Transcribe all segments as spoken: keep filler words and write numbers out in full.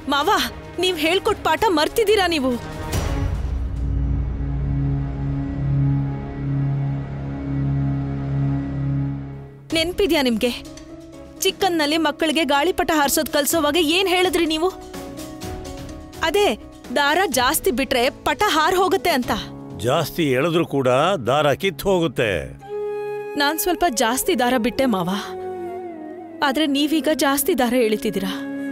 ಮಾವ ನೀವ್ ಹೇಳ್ಕೊಟ್ ಪಾಠ ಮರ್ತಿದ್ದೀರಾ ನೀವು. ನೆನ್ಪಿದ್ಯಾ ನಿಮ್ಗೆ? ಚಿಕ್ಕನ್ನಲ್ಲಿ ಮಕ್ಕಳಿಗೆ ಗಾಳಿಪಟ ಹಾರಿಸೋದ್ ಕಲ್ಸೋವಾಗ ಏನ್ ಹೇಳಿದ್ರಿ ನೀವು? ಅದೇ ದಾರ ಜಾಸ್ತಿ ಬಿಟ್ರೆ ಪಟ ಹಾರ್ ಹೋಗುತ್ತೆ ಅಂತ. ಜಾಸ್ತಿ ಎಳೆದ್ರು ಕೂಡ ದಾರ ಕಿತ್ತು ಹೋಗುತ್ತೆ. ನಾನ್ ಸ್ವಲ್ಪ ಜಾಸ್ತಿ ದಾರ ಬಿಟ್ಟೆ ಮಾವ, ಆದ್ರೆ ನೀವೀಗ ಜಾಸ್ತಿ ದಾರ ಎಳಿತಿದ್ದೀರಾ.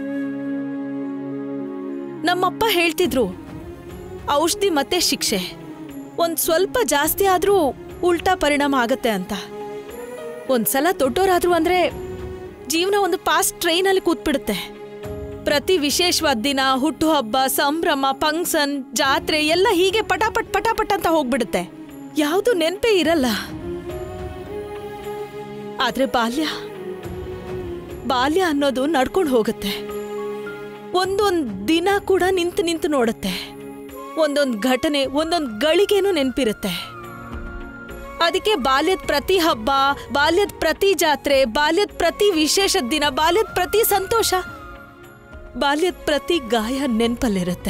ನಮ್ಮಪ್ಪ ಹೇಳ್ತಿದ್ರು ಔಷಧಿ ಮತ್ತೆ ಶಿಕ್ಷೆ ಒಂದ್ ಸ್ವಲ್ಪ ಜಾಸ್ತಿ ಆದ್ರೂ ಉಲ್ಟಾ ಪರಿಣಾಮ ಆಗತ್ತೆ ಅಂತ. ಒಂದ್ಸಲ ದೊಡ್ಡೋರಾದ್ರು ಅಂದ್ರೆ ಜೀವನ ಒಂದು ಪಾಸ್ಟ್ ಟ್ರೈನ್ ಅಲ್ಲಿ ಕೂತ್ಬಿಡುತ್ತೆ. ಪ್ರತಿ ವಿಶೇಷವಾದ ದಿನ, ಹುಟ್ಟು ಹಬ್ಬ, ಸಂಭ್ರಮ, ಫಂಕ್ಷನ್, ಜಾತ್ರೆ ಎಲ್ಲ ಹೀಗೆ ಪಟಾಪಟ್ ಪಟಾಪಟ್ ಅಂತ ಹೋಗ್ಬಿಡುತ್ತೆ. ಯಾವುದು ನೆನ್ಪೇ ಇರಲ್ಲ. ಆದ್ರೆ ಬಾಲ್ಯ ಬಾಲ್ಯ ಅನ್ನೋದು ನಡ್ಕೊಂಡು ಹೋಗುತ್ತೆ. ಒಂದೊಂದ್ ದಿನ ಕೂಡ ನಿಂತು ನಿಂತು ನೋಡುತ್ತೆ. ಒಂದೊಂದ್ ಘಟನೆ, ಒಂದೊಂದ್ ಗಳಿಗೆನೂ ನೆನ್ಪಿರುತ್ತೆ. ಅದಕ್ಕೆ ಬಾಲ್ಯದ ಪ್ರತಿ ಹಬ್ಬ, ಬಾಲ್ಯದ ಪ್ರತಿ ಜಾತ್ರೆ, ಬಾಲ್ಯದ ಪ್ರತಿ ವಿಶೇಷದ ದಿನ, ಬಾಲ್ಯದ ಪ್ರತಿ ಸಂತೋಷ, ಬಾಲ್ಯದ ಪ್ರತಿ ಗಾಯ ನೆನ್ಪಲ್ಲಿರುತ್ತೆ.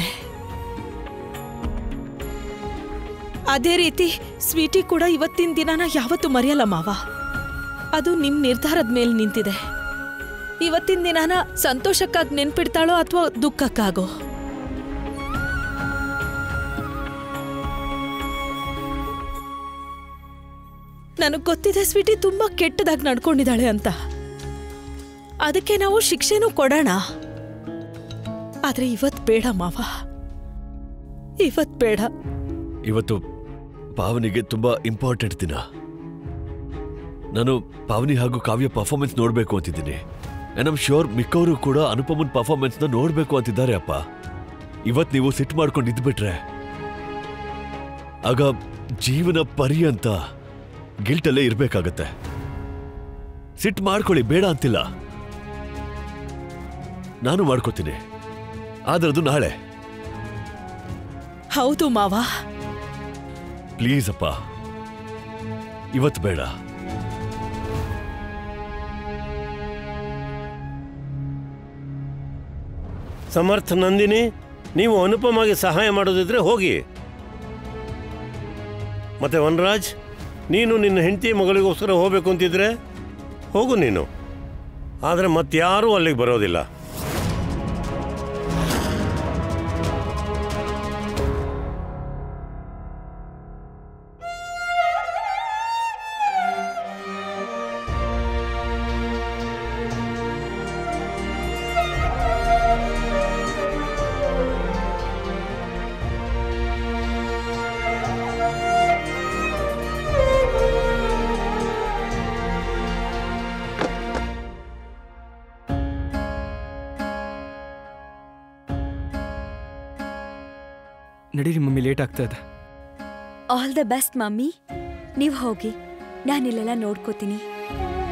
ಅದೇ ರೀತಿ ಸ್ವೀಟಿ ಕೂಡ ಇವತ್ತಿನ ದಿನಾನ ಯಾವತ್ತೂ ಮರೆಯಲ್ಲ ಮಾವ. ಅದು ನಿಮ್ ನಿರ್ಧಾರದ ಮೇಲೆ ನಿಂತಿದೆ. ಇವತ್ತಿನ ದಿನಾನ ಸಂತೋಷಕ್ಕಾಗಿ ನೆನ್ಪಿಡ್ತಾಳೋ ಅಥವಾ ದುಃಖಕ್ಕಾಗೋ. ನನಗ್ ಗೊತ್ತಿದೆ ಸ್ವೀಟಿ ತುಂಬಾ ಕೆಟ್ಟದಾಗಿ ನಡ್ಕೊಂಡಿದ್ದಾಳೆ ಅಂತ. ಅದಕ್ಕೆ ನಾವು ಶಿಕ್ಷೆನೂ ಕೊಡೋಣ. ಆದ್ರೆ ಇವತ್ ಬೇಡ ಮಾವ, ಇವತ್ ಬೇಡ. ಇವತ್ತು ಪಾವನಿಗೆ ತುಂಬಾ ಇಂಪಾರ್ಟೆಂಟ್ ದಿನ. ನಾನು ಪಾವನಿ ಹಾಗೂ ಕಾವ್ಯ ಪರ್ಫಾರ್ಮೆನ್ಸ್ ನೋಡ್ಬೇಕು ಅಂತಿದ್ದೀನಿ. ಐ ಶ್ಯೂರ್ ಮಿಕ್ಕವರು ಕೂಡ ಅನುಪಮನ್ ಪರ್ಫಾರ್ಮೆನ್ಸ್ ನ ನೋಡ್ಬೇಕು ಅಂತಿದ್ದಾರೆ ಅಪ್ಪ. ಇವತ್ ನೀವು ಸಿಟ್ ಮಾಡ್ಕೊಂಡು ಇದ್ಬಿಟ್ರೆ ಆಗ ಜೀವನ ಪರ್ಯಂತ ಗಿಲ್ಟಲ್ಲೇ ಇರ್ಬೇಕಾಗತ್ತೆ. ಸಿಟ್ ಮಾಡ್ಕೊಳ್ಳಿ, ಬೇಡ ಅಂತಿಲ್ಲ, ನಾನು ಮಾಡ್ಕೋತೀನಿ. ಆದ್ರೆ ಅದು ನಾಳೆ. ಹೌದು ಮಾವ, ಪ್ಲೀಸ್ ಅಪ್ಪ, ಇವತ್ತು ಬೇಡ. ಸಮರ್ಥ, ನಂದಿನಿ, ನೀವು ಅನುಪಮಗೆ ಸಹಾಯ ಮಾಡೋದಿದ್ರೆ ಹೋಗಿ. ಮತ್ತೆ ವನರಾಜ್, ನೀನು ನಿನ್ನ ಹೆಂಡತಿ ಮಗಳಿಗೋಸ್ಕರ ಹೋಗ್ಬೇಕು ಅಂತಿದ್ರೆ ಹೋಗು ನೀನು. ಆದರೆ ಮತ್ತಾರೂ ಅಲ್ಲಿಗೆ ಬರೋದಿಲ್ಲ. ನಡೀರಿ ಮಮ್ಮಿ, ಲೇಟ್ ಆಗ್ತಾ ಇದೆ. All the best mummy. ನೀವು ಹೋಗಿ, ನಾನಿಲ್ಲೆಲ್ಲ ನೋಡ್ಕೋತೀನಿ.